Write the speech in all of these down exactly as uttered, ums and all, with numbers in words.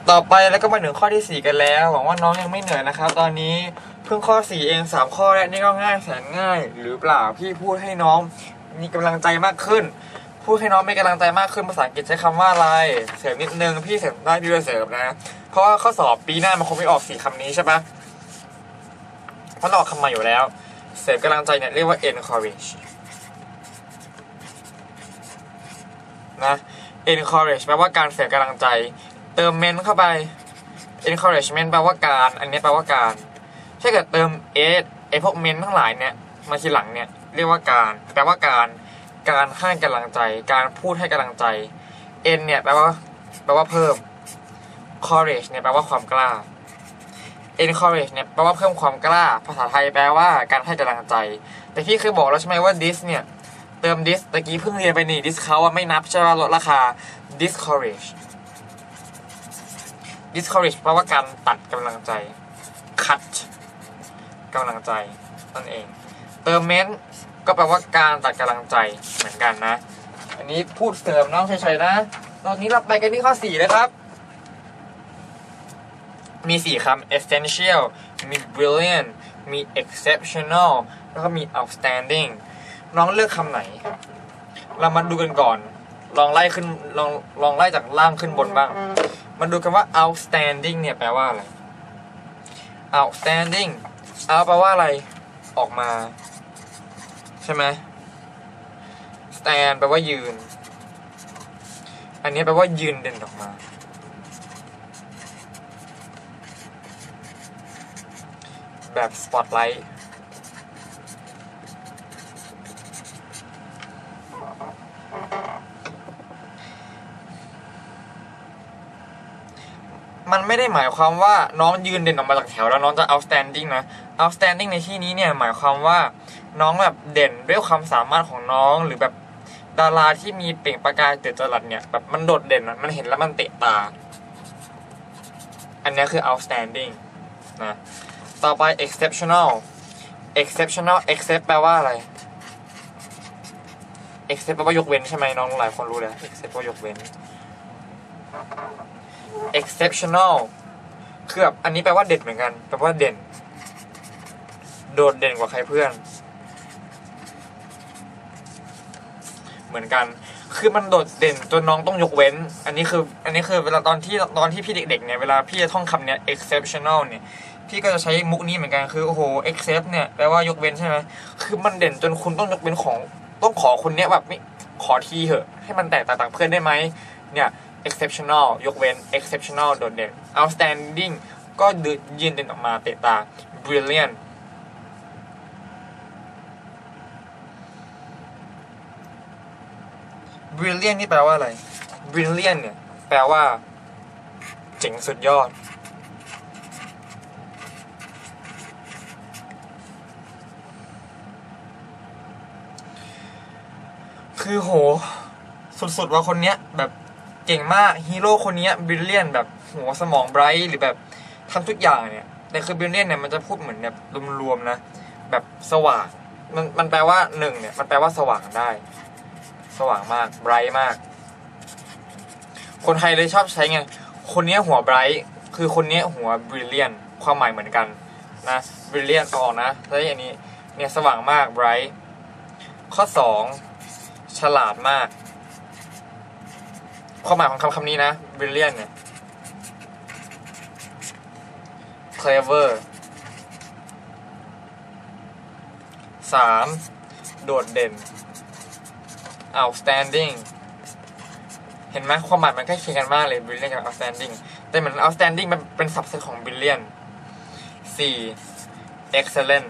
ต่อไปแล้วก็มาถึงข้อที่สี่กันแล้วหวังว่าน้องยังไม่เหนื่อยนะครับตอนนี้เพิ่งข้อสี่เองสามข้อแรกนี่ก็ง่ายแสนง่ายหรือเปล่าพี่พูดให้น้องมีกำลังใจมากขึ้นพูดให้น้องมีกำลังใจมากขึ้นภาษาอังกฤษใช้คำว่าอะไรเสริมนิดนึงพี่เสริมได้พี่จะเสริมนะเพราะว่าข้อสอบปีหน้ามันคงไม่ออกสี่คำนี้ใช่ปะเพราะเราออกคำมาอยู่แล้วเสริมกำลังใจเนี่ยเรียกว่า encourage นะ encourage แปลว่าการเสริมกำลังใจเติม ment เข้าไป encouragement แปลว่าการอันนี้แปลว่าการถ้าเกิดเติม s ไอพวก ment ทั้งหลายเนี่ยมาทีหลังเนี่ยเรียกว่าการแปลว่าการการให้กำลังใจการพูดให้กำลังใจ n เนี่ยแปลว่าแปลว่าเพิ่ม courage เนี่ยแปลว่าความกล้า encourage เนี่ยแปลว่าเพิ่มความกล้าภาษาไทยแปลว่าการให้กำลังใจแต่พี่เคยบอกแล้วใช่ไหมว่า this เนี่ยเติม this ตะกี้เพิ่งเรียนไปนี่ discount ว่าไม่นับใช่ไหมลดราคา discourage discourage แปลว่าการตัดกำลังใจ cut กำลังใจนั่นเองเติม ment ก็แปลว่าการตัดกำลังใจเหมือนกันนะอันนี้พูดเสริมน้องเฉยๆนะตอนนี้เราไปกันที่ข้อสี่เลยครับมีสี่คำ essential มี brilliant มี exceptional แล้วก็มี outstanding น้องเลือกคำไหนเรามาดูกันก่อนลองไล่ขึ้นลองลองไล่จากล่างขึ้นบนบ้างมาดูกันว่า outstanding เนี่ยแปลว่าอะไร outstanding out แปลว่าอะไรออกมาใช่ไหม stand แปลว่ายืนอันนี้แปลว่ายืนเด่นออกมาแบบ spotlight มันไม่ได้หมายความว่าน้องยืนเด่นออกมาจากแถวแล้วน้องจะ outstanding นะ outstanding ในที่นี้เนี่ยหมายความว่าน้องแบบเด่นด้วยความสามารถของน้องหรือแบบดาราที่มีเปล่งประกายเจิดจรัสเนี่ยแบบมันโดดเด่นมันเห็นแล้วมันเตะตาอันนี้คือ outstanding นะต่อไป exceptional exceptional except แปลว่าอะไร except แปลว่ายกเว้นใช่ไหมน้องหลายคนรู้แล้ว except แปลว่ายกเว้น exceptional คือแบบอันนี้แปลว่าเด่นเหมือนกันแปลว่าเด่นโดดเด่นกว่าใครเพื่อนเหมือนกันคือมันโดดเด่นจนน้องต้องยกเว้นอันนี้คืออันนี้คือเวลาตอนที่ตอนที่พี่เด็กๆเนี่ยเวลาพี่จะท่องคำเนี้ย exceptional เนี่ยพี่ก็จะใช้มุกนี้เหมือนกันคือโอ้โห except เนี่ยแปลว่ายกเว้นใช่ไหมคือมันเด่นจนคุณต้องยกเว้นของต้องขอคนเนี้ยแบบไม่ขอทีเหอะให้มันแตกต่างจากเพื่อนได้ไหมเนี่ย exceptional ยกเว้น exceptional โดดเด่น outstanding ก็ยืนเด่นออกมาเตะตา brilliant brilliant นี่แปลว่าอะไร brilliant เนี่ยแปลว่าเจ๋งสุดยอดคือโหสุดๆว่าคนเนี้ยแบบเก่งมากฮีโร่คนเนี้ย brilliant แบบหัวสมอง bright หรือแบบทำทุกอย่างเนี่ยแต่คือ brilliant เนี่ยมันจะพูดเหมือนแบบรวมๆนะแบบสว่างมันมันแปลว่าหนึ่งเนี่ยมันแปลว่าสว่างได้สว่างมาก bright มากคนไทยเลยชอบใช้ไงคนนี้หัว bright คือคนนี้หัว brilliant ความหมายเหมือนกันนะ brilliant ออกนะแล้วอย่างนี้เนี่ยสว่างมาก bright ข้อสองฉลาดมากความหมายของคำคำนี้นะ brilliant เนี่ย clever สามโดดเด่นoutstanding เห็นไหมความหมายมันใกล้เคียงกันมากเลย brilliant กับ outstanding แต่เหมือน outstanding มันเป็นสับเซตของ brilliant สี่ excellent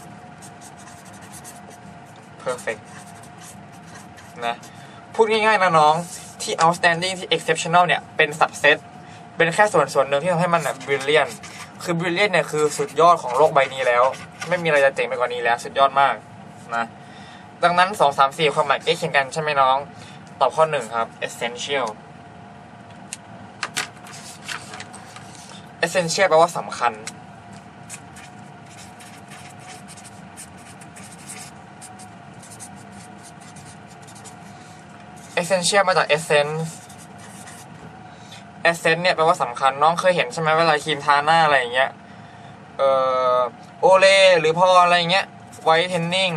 perfect นะพูดง่ายๆนะน้องที่ outstanding ที่ exceptional เนี่ยเป็นสับเซตเป็นแค่ส่วนส่วนหนึ่งที่ทำให้มันอ่ะ brilliant คือ brilliant เนี่ยคือสุดยอดของโลกใบนี้แล้วไม่มีอะไรจะเจ๋งไปกว่านี้แล้วสุดยอดมากนะดังนั้นสอง สาม สี่ความหมายใกล้เคียงกันใช่ไหมน้องตอบข้อหนึ่งครับ essential essential แปลว่าสำคัญ essential มาจาก essence essence เนี่ยแปลว่าสำคัญน้องเคยเห็นใช่ไหมเวลาครีมทาหน้าอะไรอย่างเงี้ยเอ่อโอเลหรือพออะไรเงี้ย whitening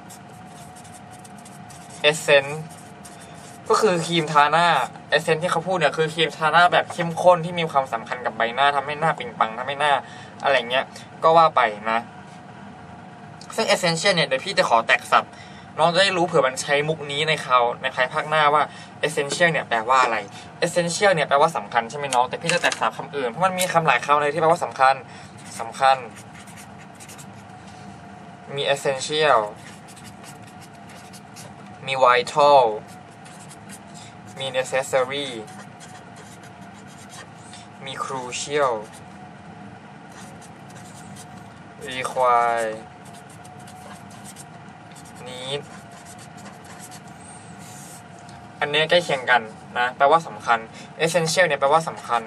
essence ก็คือครีมทาหน้า essence ที่เขาพูดเนี่ยคือครีมทาหน้าแบบเข้มข้นที่มีความสำคัญกับใบหน้าทำให้หน้าปิงปังทำให้หน้าอะไรเงี้ยก็ว่าไปนะซึ่ง essential เนี่ยเดี๋ยวพี่จะขอแตกศัพท์น้องจะได้รู้เผื่อมันใช้มุกนี้ในคราวในภายภาคหน้าว่า essential เนี่ยแปลว่าอะไร essential เนี่ยแปลว่าสำคัญใช่ไหมน้องแต่พี่จะแตกศัพท์คำอื่นเพราะมันมีคำหลายคำเลยที่แปลว่าสำคัญสำคัญมี essential มี vital มี necessary มี crucial require need อันนี้ใกล้เคียงกันนะแปลว่าสำคัญ essential เนี่ยแปลว่าสำคัญ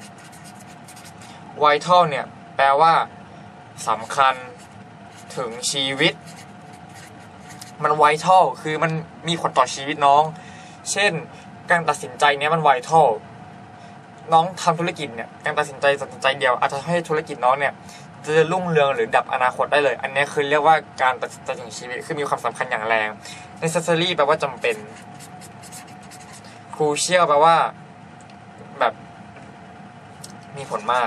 vital เนี่ยแปลว่าสำคัญถึงชีวิตมัน vital คือมันมีผลต่อชีวิตน้องเช่นการตัดสินใจเนี้ยมัน vital น้องทำธุรกิจเนี่ยการตัดสินใจตัดสินใจเดียวอาจจะให้ธุรกิจน้องเนี่ยจะรุ่งเรืองหรือดับอนาคตได้เลยอันนี้คือเรียกว่าการตัดสินใจถึงชีวิตคือมีความสำคัญอย่างแรง necessary แปลว่าจำเป็น crucial แปลว่าแบบมีผลมาก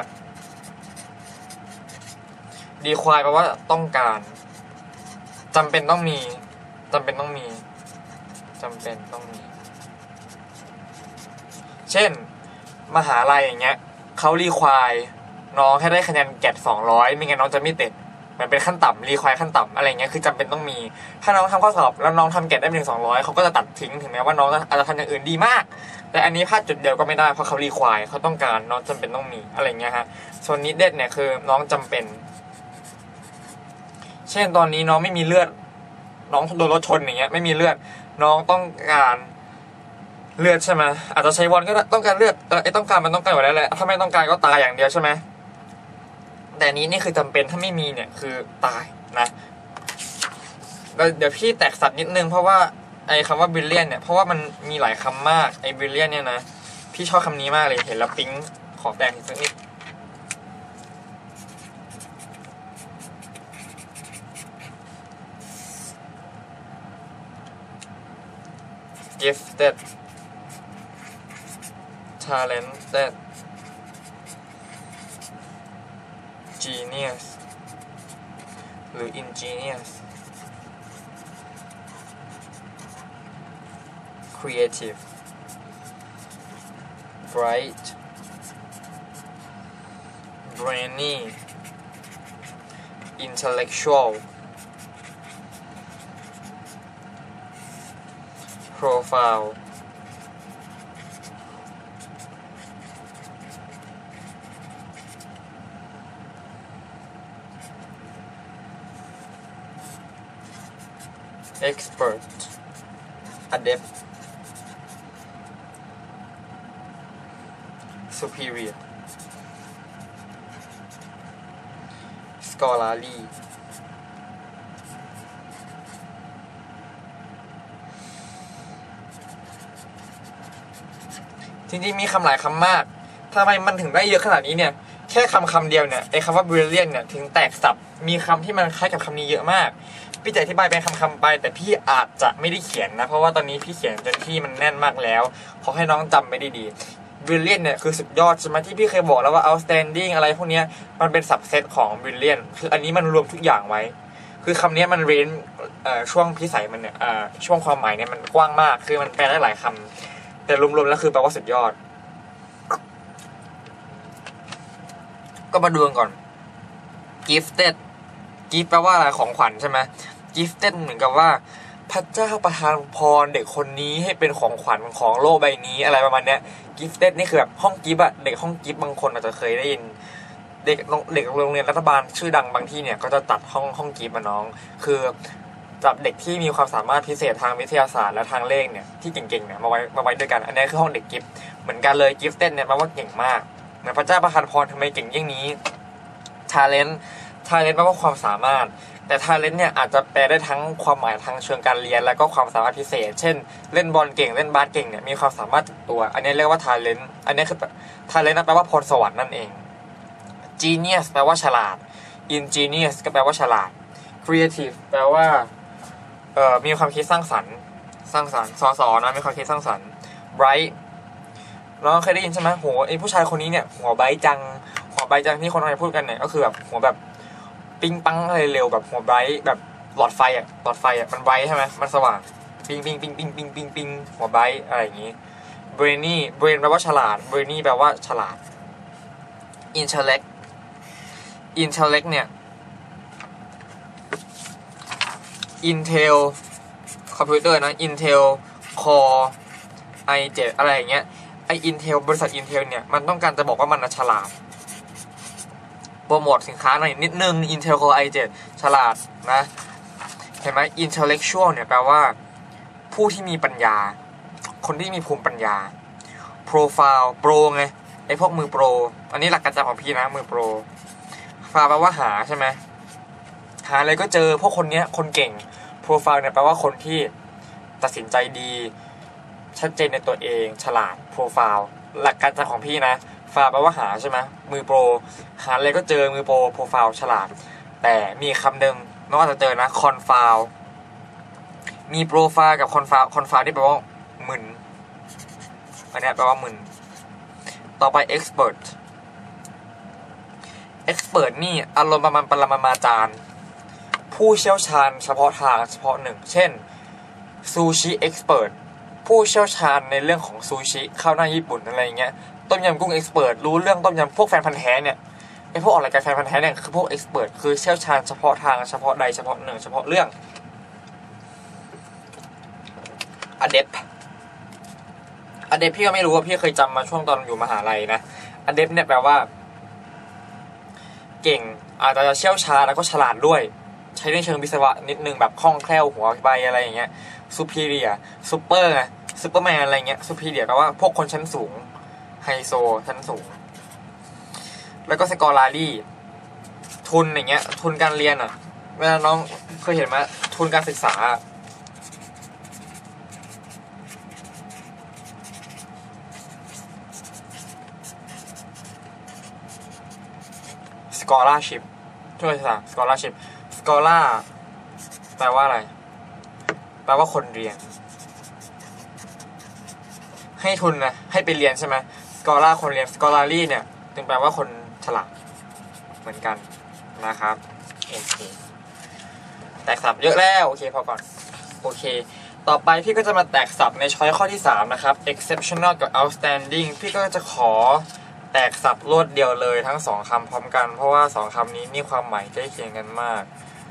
require แปลว่าต้องการจำเป็นต้องมีจำเป็นต้องมีจำเป็นต้องมีเช่นมหาลัยอย่างเงี้ยเขารีควายน้องให้ได้คะแนนแกดสองร้อยไม่งั้นน้องจะไม่ติดมันเป็นขั้นต่ำรีควายขั้นต่ำอะไรเงี้ยคือจำเป็นต้องมีถ้าน้องทำข้อสอบแล้วน้องทำแกดได้ไม่ถึงสองร้อยเขาก็จะตัดทิ้งถึงแม้ว่าน้องอาจจะทำอย่างอื่นดีมากแต่อันนี้พลาดจุดเดียวก็ไม่ได้เพราะเขารีควายเขาต้องการน้องจำเป็นต้องมีอะไรเงี้ยฮะส่วนนิดเด็ดเนี่ยคือน้องจำเป็นเช่นตอนนี้น้องไม่มีเลือดน้องโดนรถชนอย่างเงี้ยไม่มีเลือดน้องต้องการเลือดใช่ไหมอาจจะใช้วอนก็ต้องการเลือดเออไอ้ต้องการมันต้องการอยู่แล้วแหละถ้าไม่ต้องการก็ตายอย่างเดียวใช่ไหมแต่นี้นี่คือจำเป็นถ้าไม่มีเนี่ยคือตายนะเดี๋ยวพี่แตกสัตว์นิดนึงเพราะว่าไอ้คำว่าบิลเลียนเนี่ยเพราะว่ามันมีหลายคำมากไอ้บิลเลียนเนี่ยนะพี่ชอบคำนี้มากเลยเห็นแล้วปิ๊งขอแตกอีกสักนิด gifted talented genius หรือ ingenious creative bright brainy intellectual profile expert adept superior scholarlyจริงๆมีคำหลายคำมากทำไมมันถึงได้เยอะขนาดนี้เนี่ยแค่คำคำเดียวเนี่ยไอ้คำว่า brilliant เนี่ยถึงแตกศัพท์มีคำที่มันคล้ายกับคำนี้เยอะมากพี่จะอธิบายเป็นคำๆไปแต่พี่อาจจะไม่ได้เขียนนะเพราะว่าตอนนี้พี่เขียนจนที่มันแน่นมากแล้วขอให้น้องจำไม่ได้ดี brilliant เนี่ยคือสุดยอดใช่ไหมที่พี่เคยบอกแล้วว่า outstanding อะไรพวกนี้มันเป็น subset ของ brilliant คืออันนี้มันรวมทุกอย่างไว้คือคำนี้มันเรนช่วงพิสัยมันเนี่ยช่วงความหมายเนี่ยมันกว้างมากคือมันแปลได้หลายคำแต่รวมๆแล้วคือแปลว่าสุดยอดก็มาดูกันก่อน gifted gift แปลว่าอะไรของขวัญใช่ไหม gifted เหมือนกับว่าพระเจ้าประทานพรเด็กคนนี้ให้เป็นของขวัญของโลกใบนี้อะไรประมาณเนี้ย gifted นี่คือแบบห้องกิฟต์อะเด็กห้องกิฟต์บางคนอาจจะเคยได้ยินเด็กเด็กโรงเรียนรัฐบาลชื่อดังบางที่เนี่ยก็จะตัดห้องห้องกิฟต์มาน้องคือจับเด็กที่มีความสามารถพิเศษทางวิทยาศาสตร์และทางเลขเนี่ยที่เก่งๆเนี่ยมาไว้มาไว้ด้วยกันอันนี้คือห้องเด็กกิฟต์เหมือนกันเลย gifted เนี่ยแปลว่าเก่งมากเหมือนพระเจ้าประทานพรทำไมเก่งอย่างนี้ talent talent แปลว่าความสามารถแต่ talent เนี่ยอาจจะแปลได้ทั้งความหมายทางเชิงการเรียนแล้วก็ความสามารถพิเศษเช่นเล่นบอลเก่งเล่นบาสเก่งเนี่ยมีความสามารถติดตัวอันนี้เรียกว่า talent อันนี้คือ talent แปลว่าพรสวรรค์นั่นเอง genius แปลว่าฉลาด ingenious ก็แปลว่าฉลาด creative แปลว่าเอ่อมีความคิดสร้างสรรค์สร้างสรรค์สอสอนะมีความคิดสร้างสรรค์ bright น้องเคยได้ยินใช่ไหมโหไอผู้ชายคนนี้เนี่ยหัวไบจังหัวไบจังที่คนไทยพูดกันเนี่ยก็คือแบบหัวแบบปิ้งปังอะไรเร็วแบบหัวไบแบบหลอดไฟอ่ะหลอดไฟอ่ะมันไบใช่ไหมมันสว่างปิ้งปิ้งปิ้งปิ้งปิ้งปิ้งปิ้งหัวไบอะไรอย่างงี้ brainy brain แปลว่าฉลาด brainy แปลว่าฉลาด intellect intellect เนี่ย Intel คอมพิวเตอร์นะ Intel Core ไอ เซเว่น อะไรอย่างเงี้ยไอ Intel บริษัท Intel เนี่ยมันต้องการจะบอกว่ามันฉลาดโปรโมทสินค้าหน่อยนิดนึง Intel Core ไอ เซเว่น ฉลาดนะเห็นไหม Intellectual เนี่ยแปลว่าผู้ที่มีปัญญาคนที่มีภูมิปัญญา Profile Pro ไงไอพวกมือโปรอันนี้หลักการจำของพี่นะมือโปรฟาแปลว่าหาใช่ไหมหาอะไรก็เจอพวกคนเนี้ยคนเก่ง Profile เนี่ยแปลว่าคนที่ตัดสินใจดีชัดเจนในตัวเองฉลาด Profile หลักการจำของพี่นะฟาแปลว่าหาใช่ไหมมือโปรหาอะไรก็เจอมือโปร Profile ฉลาดแต่มีคำหนึ่งน้องอาจจะเจอนะ Confile มี Profile กับ Confile Confile ที่แปลว่ามึนอันนี้แปลว่ามึนต่อไป Expert Expert นี่อารมณ์ประมาณปรมาจารย์ผู้เชี่ยวชาญเฉพาะทางเฉพาะหนึ่งเช่นซูชิ Expert ผู้เชี่ยวชาญในเรื่องของซูชิข้าวหน้าญี่ปุ่นอะไรเงี้ยต้มยำกุ้ง Expert รู้เรื่องต้มยำพวกแฟนพันธุ์แท้เนี่ยไอพวกออกรายการแฟนพันธุ์แท้เนี่ยคือพวก Expert คือเชี่ยวชาญเฉพาะทางเฉพาะใดเฉพาะหนึ่งเฉพาะเรื่อง Adept Adept พี่ก็ไม่รู้ว่าพี่เคยจำมาช่วงตอนอยู่มหาลัยนะ Adept เนี่ยแปลว่าเก่งอาจจะเชี่ยวชาญแล้วก็ฉลาดด้วยใช้ในเชิงวิศวะนิดนึงแบบคล่องแคล่วหัวใบอะไรอย่างเงี้ย superior super ไง superman อะไรเงี้ย superior แปลว่าพวกคนชั้นสูงไฮโซชั้นสูงแล้วก็ scholarly ทุนอย่างเงี้ยทุนการเรียนอ่ะเวลาน้องเคยเห็นไหมทุนการศึกษาscholarship ช่วยภาษา scholarship scholar แปลว่าอะไรแปลว่าคนเรียนให้ทุนนะให้ไปเรียนใช่ไหม scholar คนเรียน scholarly เนี่ยจึงแปลว่าคนฉลาดเหมือนกันนะครับโอเคแตกศัพท์เยอะแล้วโอเคพอก่อนโอเคต่อไปพี่ก็จะมาแตกศัพท์ในช้อยข้อที่สามนะครับ exceptional กับ outstanding พี่ก็จะขอแตกศัพท์รวดเดียวเลยทั้งสองคำพร้อมกันเพราะว่าสองคำนี้มีความหมายใกล้เคียงกันมาก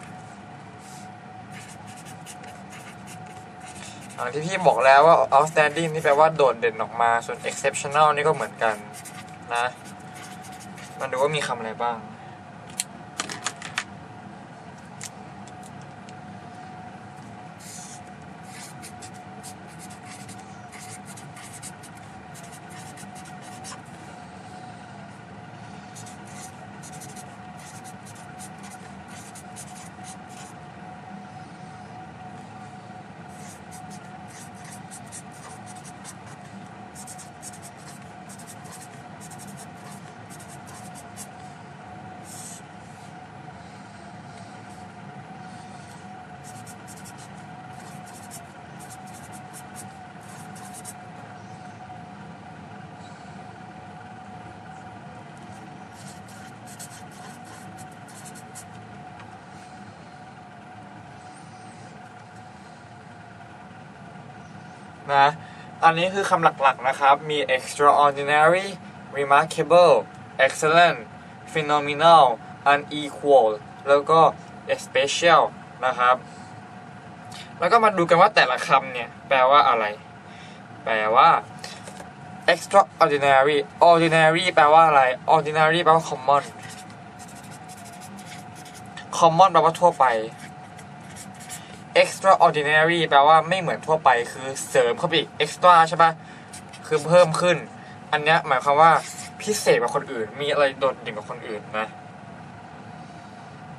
อย่างที่พี่บอกแล้วว่า outstanding นี่แปลว่าโดดเด่นออกมาส่วน exceptional นี่ก็เหมือนกันนะมาดูว่ามีคำอะไรบ้างนะอันนี้คือคำหลักๆนะครับมี extraordinary remarkable excellent phenomenal unequal แล้วก็ special นะครับแล้วก็มาดูกันว่าแต่ละคำเนี่ยแปลว่าอะไรแปลว่า extraordinary ordinary แปลว่าอะไร ordinary แปลว่า common common แปลว่าทั่วไปextraordinary แปลว่าไม่เหมือนทั่วไปคือเสริมเข้าไปอีก extra ใช่ปะคือเพิ่มขึ้นอันเนี้ยหมายความว่าพิเศษกว่าคนอื่นมีอะไรโดดเด่นกว่าคนอื่นนะ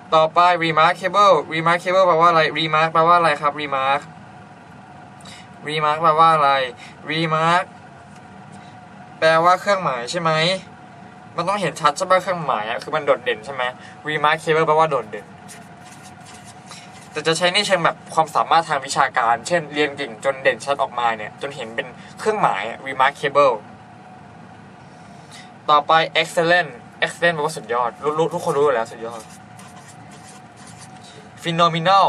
ต่อไป remarkable remarkable แปลว่าอะไร remark แปลว่าอะไรครับ remark remark แปลว่าอะไร remark แปลว่าเครื่องหมายใช่ไหมมันต้องเห็นชัดใช่ไหมเครื่องหมายอ่ะคือมันโดดเด่นใช่ไหม remarkable แปลว่าโดดเด่นแต่จะใช้ในเชิงแบบความสามารถทางวิชาการเช่นเรียนเก่งจนเด่นชัดออกมาเนี่ยจนเห็นเป็นเครื่องหมาย remarkable ต่อไป excellent excellent แปลว่าสุดยอดรู้ทุกคนรู้อยู่แล้วสุดยอด phenomenal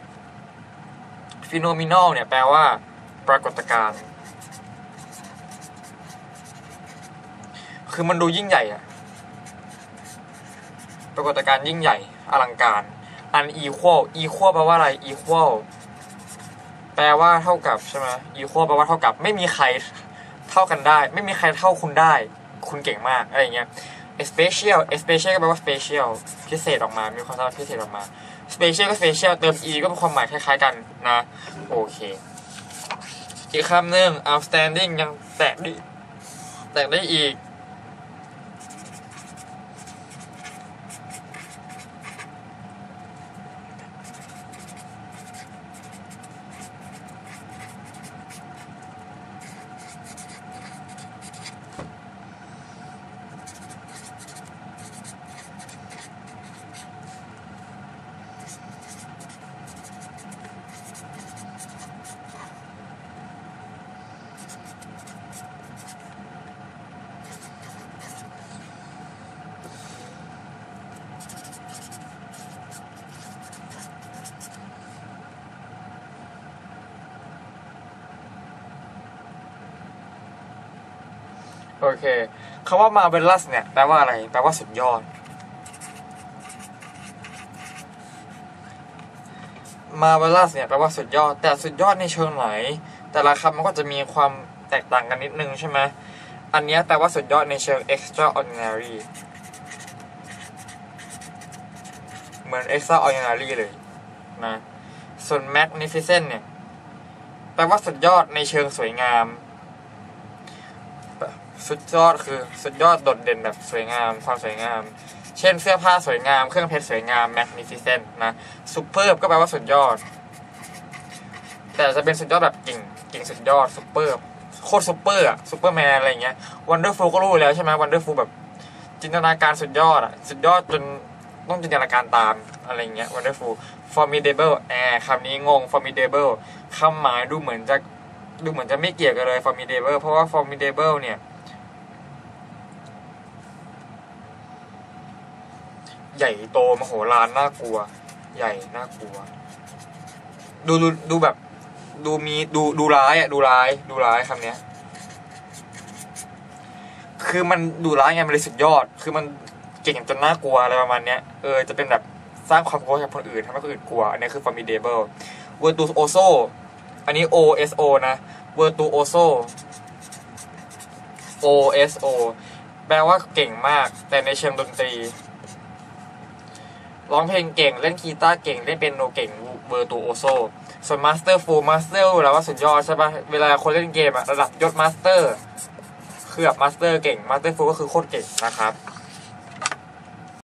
phenomenal เนี่ยแปลว่าปรากฏการณ์คือมันดูยิ่งใหญ่อะปรากฏการณ์ยิ่งใหญ่อลังการ unequal equal แปลว่าอะไร equal แปลว่าเท่ากับใช่ไหม equal แปลว่าเท่ากับไม่มีใครเท่ากันได้ไม่มีใครเท่าคุณได้คุณเก่งมากอะไรอย่างเงี้ย special special ก็แปลว่า special พิเศษออกมามีความสามารถพิเศษออกมา special ก็ special เติม e ก็เป็นความหมายคล้ายๆกันนะโอเคอีกคำหนึ่ง outstanding ยังแตะได้แตะได้อีกโอเคคำว่า marvelous เนี่ยแปลว่าอะไรแปลว่าสุดยอด marvelous เนี่ยแปลว่าสุดยอดแต่สุดยอดในเชิงไหนแต่ละคำมันก็จะมีความแตกต่างกันนิดนึงใช่ไหมอันนี้แปลว่าสุดยอดในเชิง extraordinary เหมือน extraordinary เลยนะส่วน magnificent เนี่ยแปลว่าสุดยอดในเชิงสวยงามสุดยอดคือสุดยอดโดดเด่นแบบสวยงามความสวยงามเช่นเสื้อผ้าสวยงามเครื่องเพชรสวยงาม magnificent นะ superb ก็แปลว่าสุดยอดแต่จะเป็นสุดยอดแบบเก่งเก่งสุดยอด superb โคตร super อะ superman อะไรอย่างเงี้ย wonderful ก็รู้แล้วใช่ไหม wonderful แบบจินตนาการสุดยอดอะสุดยอดจนต้องจินตนาการตามอะไรอย่างเงี้ย wonderful formidable แอบคำนี้งง formidable คำหมายดูเหมือนจะดูเหมือนจะไม่เกี่ยวกันเลย formidable เพราะว่า formidable เนี่ยใหญ่โตมโหฬารน่ากลัวใหญ่น่ากลัวดูดูดูแบบดูมีดูดูร้ายอ่ะดูร้ายดูร้ายคำเนี้ยคือมันดูร้ายไงมันเลยสุดยอดคือมันเก่งจนน่ากลัวอะไรประมาณเนี้ยเออจะเป็นแบบสร้างความกลัวให้คนอื่นทำให้คนอื่นกลัวอันนี้คือ formidable virtuoso อันนี้ o s o นะ virtuoso o s o แปลว่าเก่งมากแต่ในเชิงดนตรีร้องเพลงเก่งเล่นกีตาร์เก่งเล่นเปียโนเก่งเวอร์ตูโอโซส่วนมาสเตอร์ฟูลมาสเตอร์แล้วว่าสุดยอดใช่ปะเวลาคนเล่นเกมอะระดับยศมาสเตอร์คือแบบมาสเตอร์เก่งมาสเตอร์ฟูลก็คือโคตรเก่งนะครับ